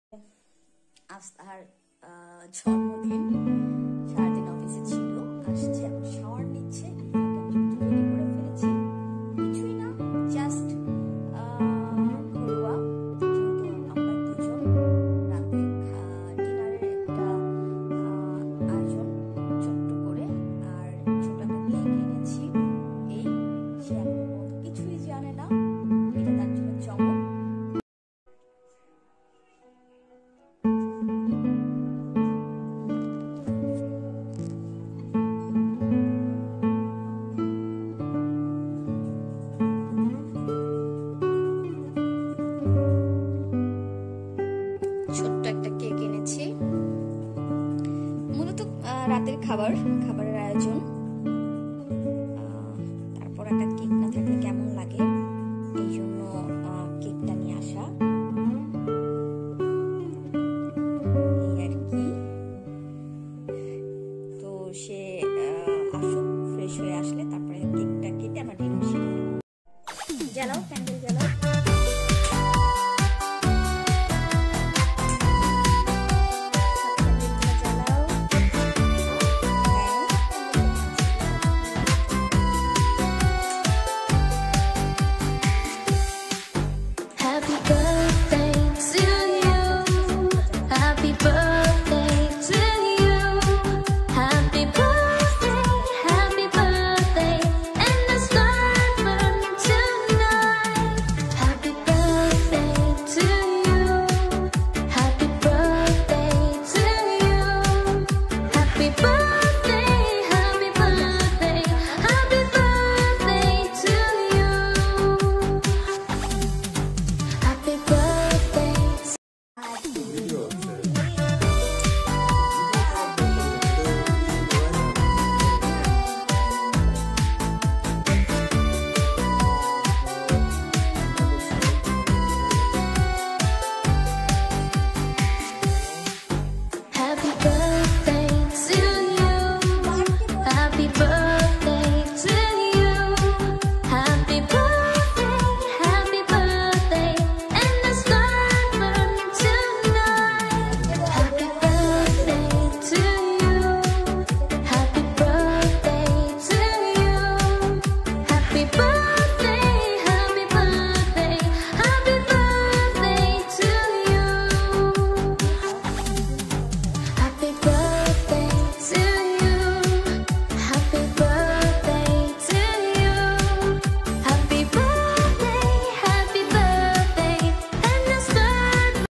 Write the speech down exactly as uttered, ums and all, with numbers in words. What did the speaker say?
আজ তার জন্মদিন, সারাদিন অফিসে ছিল, আসছে এখন শাওয়ার নিচ্ছে। রেডি করে ফেলেছি, কিছুই না, জাস্ট ঘরোয়া, যেহেতু আমরা দুজন রাতে ডিনারের একটা আয়োজন ছোট্ট করে, আর ছোট একটা কেক এনেছি। এই সে এখন কিছুই জানে না, এটা তার জন্য চমক। ছোট্ট একটা কেক এনেছি, মূলত রাতের খাবার খাবারের আয়োজন।